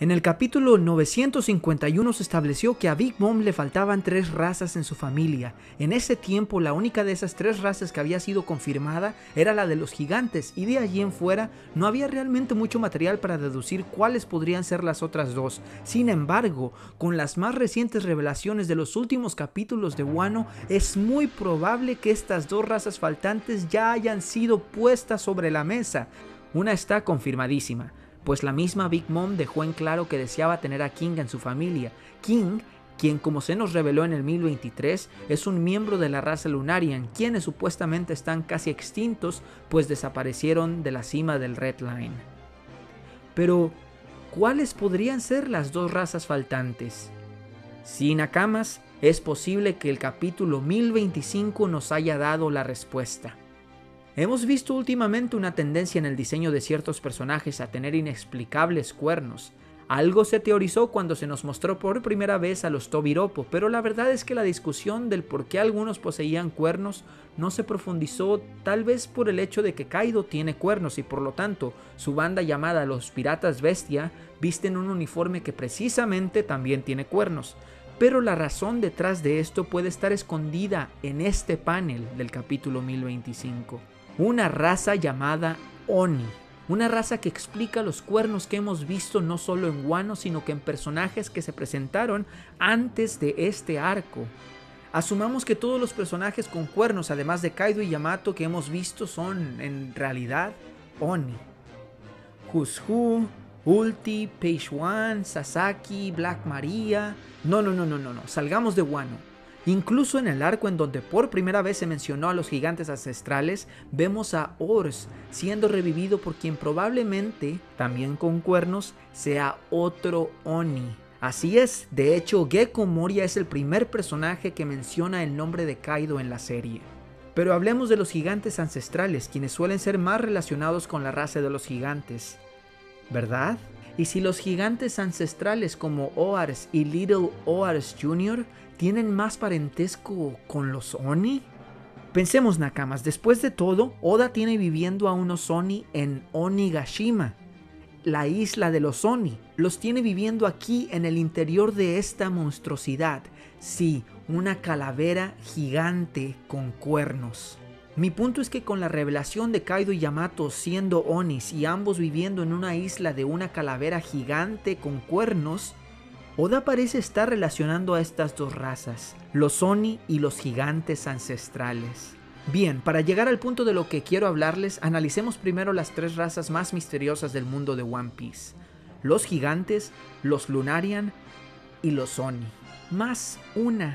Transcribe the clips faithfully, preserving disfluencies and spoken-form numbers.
En el capítulo novecientos cincuenta y uno se estableció que a Big Mom le faltaban tres razas en su familia. En ese tiempo la única de esas tres razas que había sido confirmada era la de los gigantes, y de allí en fuera no había realmente mucho material para deducir cuáles podrían ser las otras dos. Sin embargo, con las más recientes revelaciones de los últimos capítulos de Wano, es muy probable que estas dos razas faltantes ya hayan sido puestas sobre la mesa. Una está confirmadísima, pues la misma Big Mom dejó en claro que deseaba tener a King en su familia. King, quien como se nos reveló en el mil veintitrés, es un miembro de la raza Lunarian, quienes supuestamente están casi extintos, pues desaparecieron de la cima del Red Line. Pero, ¿cuáles podrían ser las dos razas faltantes? Sin Nakamas, es posible que el capítulo mil veinticinco nos haya dado la respuesta. Hemos visto últimamente una tendencia en el diseño de ciertos personajes a tener inexplicables cuernos. Algo se teorizó cuando se nos mostró por primera vez a los Tobiropo, pero la verdad es que la discusión del por qué algunos poseían cuernos no se profundizó, tal vez por el hecho de que Kaido tiene cuernos y por lo tanto su banda llamada los Piratas Bestia visten un uniforme que precisamente también tiene cuernos. Pero la razón detrás de esto puede estar escondida en este panel del capítulo mil veinticinco. Una raza llamada Oni. Una raza que explica los cuernos que hemos visto no solo en Wano, sino que en personajes que se presentaron antes de este arco. Asumamos que todos los personajes con cuernos, además de Kaido y Yamato que hemos visto, son en realidad Oni. Who's Who, Ulti, Page One, Sasaki, Black Maria... No, no, no, no, no, no, salgamos de Wano. Incluso en el arco en donde por primera vez se mencionó a los gigantes ancestrales, vemos a Ors siendo revivido por quien probablemente, también con cuernos, sea otro Oni. Así es, de hecho Gekko Moria es el primer personaje que menciona el nombre de Kaido en la serie. Pero hablemos de los gigantes ancestrales, quienes suelen ser más relacionados con la raza de los gigantes, ¿verdad? Y si los gigantes ancestrales como Oars y Little Oars junior tienen más parentesco con los Oni. Pensemos, Nakamas, después de todo, Oda tiene viviendo a unos Oni en Onigashima, la isla de los Oni. Los tiene viviendo aquí en el interior de esta monstruosidad. Sí, una calavera gigante con cuernos. Mi punto es que con la revelación de Kaido y Yamato siendo Onis y ambos viviendo en una isla de una calavera gigante con cuernos, Oda parece estar relacionando a estas dos razas, los Oni y los gigantes ancestrales. Bien, para llegar al punto de lo que quiero hablarles, analicemos primero las tres razas más misteriosas del mundo de One Piece: los gigantes, los Lunarian y los Oni. Más una,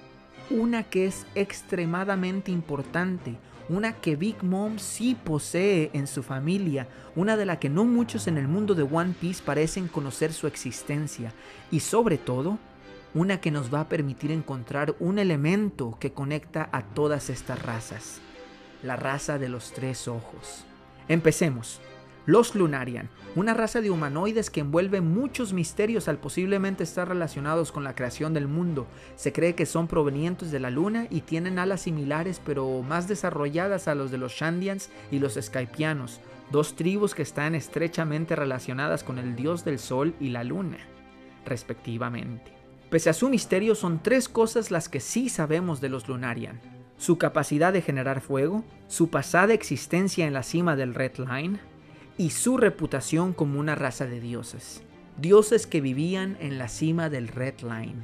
una que es extremadamente importante, una que Big Mom sí posee en su familia, una de la que no muchos en el mundo de One Piece parecen conocer su existencia, y sobre todo, una que nos va a permitir encontrar un elemento que conecta a todas estas razas: la raza de los tres ojos. Empecemos. Los Lunarian, una raza de humanoides que envuelve muchos misterios al posiblemente estar relacionados con la creación del mundo. Se cree que son provenientes de la luna y tienen alas similares pero más desarrolladas a los de los Shandians y los Skypianos, dos tribus que están estrechamente relacionadas con el dios del sol y la luna, respectivamente. Pese a su misterio, son tres cosas las que sí sabemos de los Lunarian: su capacidad de generar fuego, su pasada existencia en la cima del Red Line, y su reputación como una raza de dioses. Dioses que vivían en la cima del Red Line.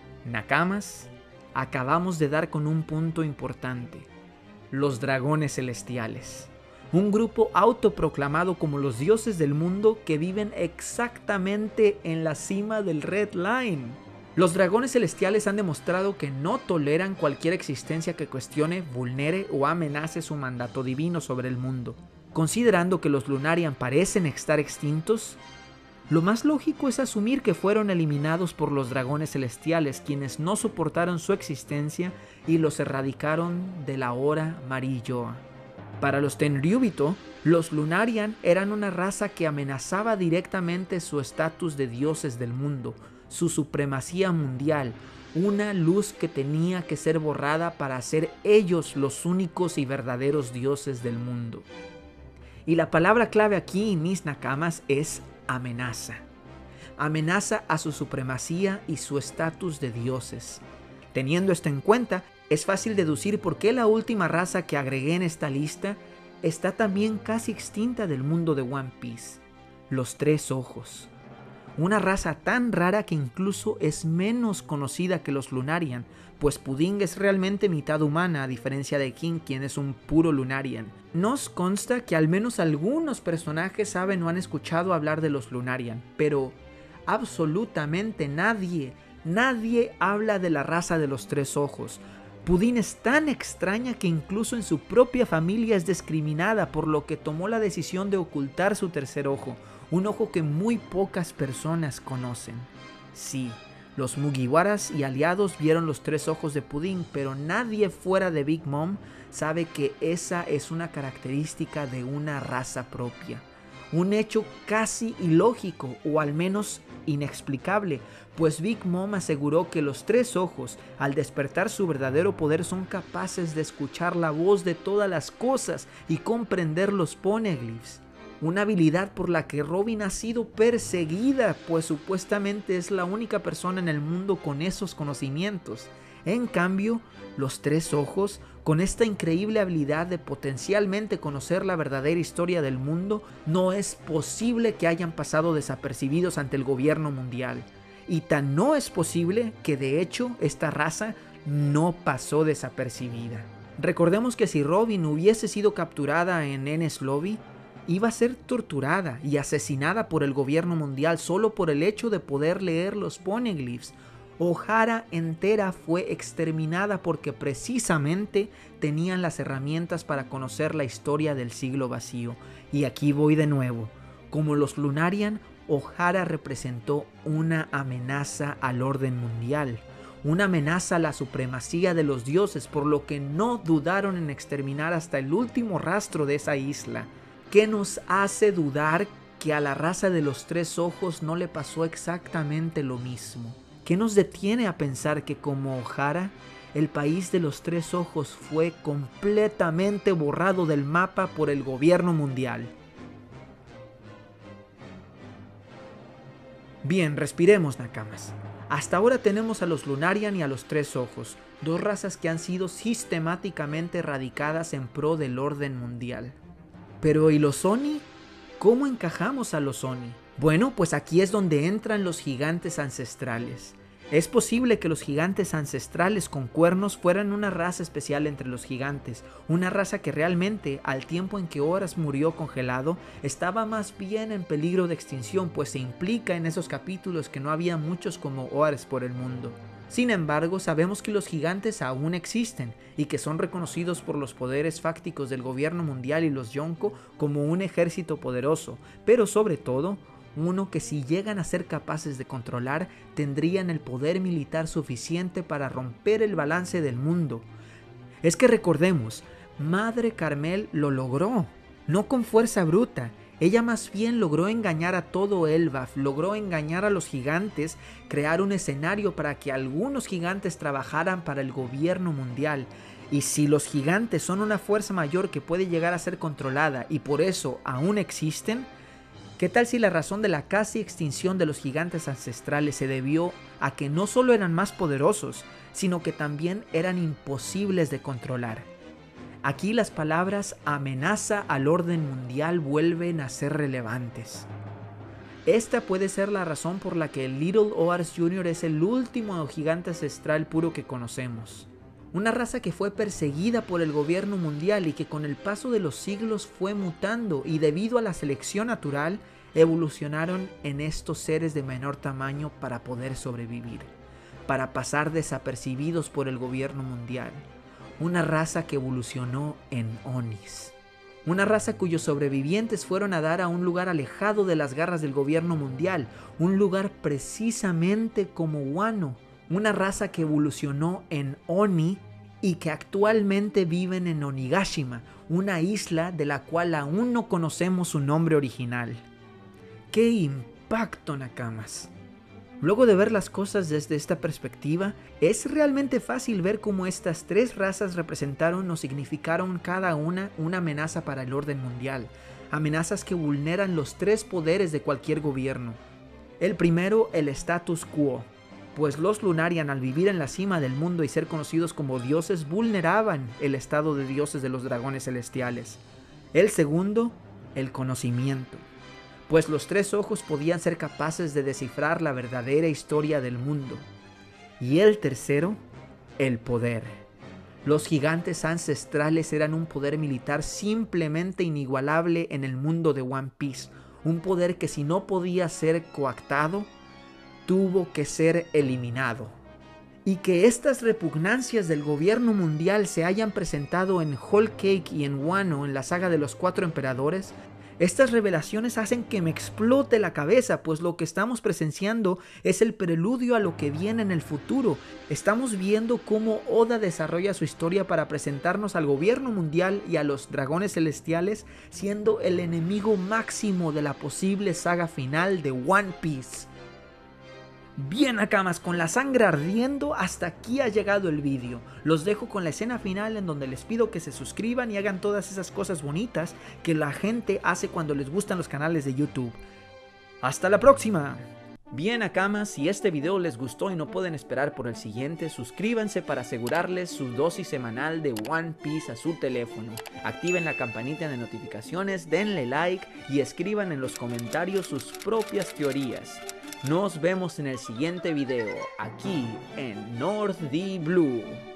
Nakamas, acabamos de dar con un punto importante: los dragones celestiales. Un grupo autoproclamado como los dioses del mundo que viven exactamente en la cima del Red Line. Los dragones celestiales han demostrado que no toleran cualquier existencia que cuestione, vulnere o amenace su mandato divino sobre el mundo. Considerando que los Lunarian parecen estar extintos, lo más lógico es asumir que fueron eliminados por los dragones celestiales, quienes no soportaron su existencia y los erradicaron de la hora Marilloa. Para los Tenryubito, los Lunarian eran una raza que amenazaba directamente su estatus de dioses del mundo, su supremacía mundial, una luz que tenía que ser borrada para ser ellos los únicos y verdaderos dioses del mundo. Y la palabra clave aquí, mis Nakamas, es amenaza. amenaza a su supremacía y su estatus de dioses. Teniendo esto en cuenta, es fácil deducir por qué la última raza que agregué en esta lista está también casi extinta del mundo de One Piece: los Tres Ojos. Una raza tan rara que incluso es menos conocida que los Lunarian, pues Pudding es realmente mitad humana a diferencia de King, quien es un puro Lunarian. Nos consta que al menos algunos personajes saben o han escuchado hablar de los Lunarian, pero absolutamente nadie, nadie habla de la raza de los Tres Ojos. Pudding es tan extraña que incluso en su propia familia es discriminada, por lo que tomó la decisión de ocultar su tercer ojo, un ojo que muy pocas personas conocen. Sí, los Mugiwaras y aliados vieron los tres ojos de Pudding, pero nadie fuera de Big Mom sabe que esa es una característica de una raza propia. Un hecho casi ilógico, o al menos inexplicable, pues Big Mom aseguró que los tres ojos, al despertar su verdadero poder, son capaces de escuchar la voz de todas las cosas y comprender los poneglyphs. Una habilidad por la que Robin ha sido perseguida, pues supuestamente es la única persona en el mundo con esos conocimientos. En cambio, los tres ojos, con esta increíble habilidad de potencialmente conocer la verdadera historia del mundo, no es posible que hayan pasado desapercibidos ante el gobierno mundial. Y tan no es posible que de hecho esta raza no pasó desapercibida. Recordemos que si Robin hubiese sido capturada en Enies Lobby, iba a ser torturada y asesinada por el gobierno mundial solo por el hecho de poder leer los poneglyphs. Ohara entera fue exterminada porque precisamente tenían las herramientas para conocer la historia del siglo vacío. Y aquí voy de nuevo. Como los Lunarian, Ohara representó una amenaza al orden mundial, una amenaza a la supremacía de los dioses, por lo que no dudaron en exterminar hasta el último rastro de esa isla. ¿Qué nos hace dudar que a la raza de los tres ojos no le pasó exactamente lo mismo? ¿Qué nos detiene a pensar que, como Ohara, el país de los tres ojos fue completamente borrado del mapa por el gobierno mundial? Bien, respiremos, Nakamas. Hasta ahora tenemos a los Lunarian y a los Tres Ojos, dos razas que han sido sistemáticamente erradicadas en pro del orden mundial. Pero ¿y los Oni? ¿Cómo encajamos a los Oni? Bueno, pues aquí es donde entran los gigantes ancestrales. Es posible que los gigantes ancestrales con cuernos fueran una raza especial entre los gigantes, una raza que realmente, al tiempo en que Horus murió congelado, estaba más bien en peligro de extinción, pues se implica en esos capítulos que no había muchos como Horus por el mundo. Sin embargo, sabemos que los gigantes aún existen y que son reconocidos por los poderes fácticos del gobierno mundial y los Yonko como un ejército poderoso, pero sobre todo, uno que si llegan a ser capaces de controlar, tendrían el poder militar suficiente para romper el balance del mundo. Es que recordemos, Madre Carmel lo logró, no con fuerza bruta. Ella más bien logró engañar a todo Elbaf, logró engañar a los gigantes, crear un escenario para que algunos gigantes trabajaran para el gobierno mundial. Y si los gigantes son una fuerza mayor que puede llegar a ser controlada y por eso aún existen, ¿qué tal si la razón de la casi extinción de los gigantes ancestrales se debió a que no solo eran más poderosos, sino que también eran imposibles de controlar? Aquí las palabras amenaza al orden mundial vuelven a ser relevantes. Esta puede ser la razón por la que el Little Horus junior es el último gigante ancestral puro que conocemos. Una raza que fue perseguida por el gobierno mundial y que con el paso de los siglos fue mutando y debido a la selección natural evolucionaron en estos seres de menor tamaño para poder sobrevivir, para pasar desapercibidos por el gobierno mundial. Una raza que evolucionó en Onis. Una raza cuyos sobrevivientes fueron a dar a un lugar alejado de las garras del gobierno mundial, un lugar precisamente como Wano. Una raza que evolucionó en Oni y que actualmente viven en Onigashima, una isla de la cual aún no conocemos su nombre original. ¡Qué impacto, Nakamas! Luego de ver las cosas desde esta perspectiva, es realmente fácil ver cómo estas tres razas representaron o significaron cada una una amenaza para el orden mundial, amenazas que vulneran los tres poderes de cualquier gobierno. El primero, el status quo, pues los Lunarian, al vivir en la cima del mundo y ser conocidos como dioses, vulneraban el estado de dioses de los dragones celestiales. El segundo, el conocimiento, pues los tres ojos podían ser capaces de descifrar la verdadera historia del mundo. Y el tercero, el poder. Los gigantes ancestrales eran un poder militar simplemente inigualable en el mundo de One Piece, un poder que si no podía ser coactado, tuvo que ser eliminado. Y que estas repugnancias del gobierno mundial se hayan presentado en Whole Cake y en Wano en la saga de los cuatro emperadores, estas revelaciones hacen que me explote la cabeza, pues lo que estamos presenciando es el preludio a lo que viene en el futuro. Estamos viendo cómo Oda desarrolla su historia para presentarnos al gobierno mundial y a los dragones celestiales, siendo el enemigo máximo de la posible saga final de One Piece. Bien, Nakamas, con la sangre ardiendo, hasta aquí ha llegado el vídeo. Los dejo con la escena final en donde les pido que se suscriban y hagan todas esas cosas bonitas que la gente hace cuando les gustan los canales de YouTube. ¡Hasta la próxima! Bien, Nakamas, si este video les gustó y no pueden esperar por el siguiente, suscríbanse para asegurarles su dosis semanal de One Piece a su teléfono. Activen la campanita de notificaciones, denle like y escriban en los comentarios sus propias teorías. Nos vemos en el siguiente video, aquí en North D Blue.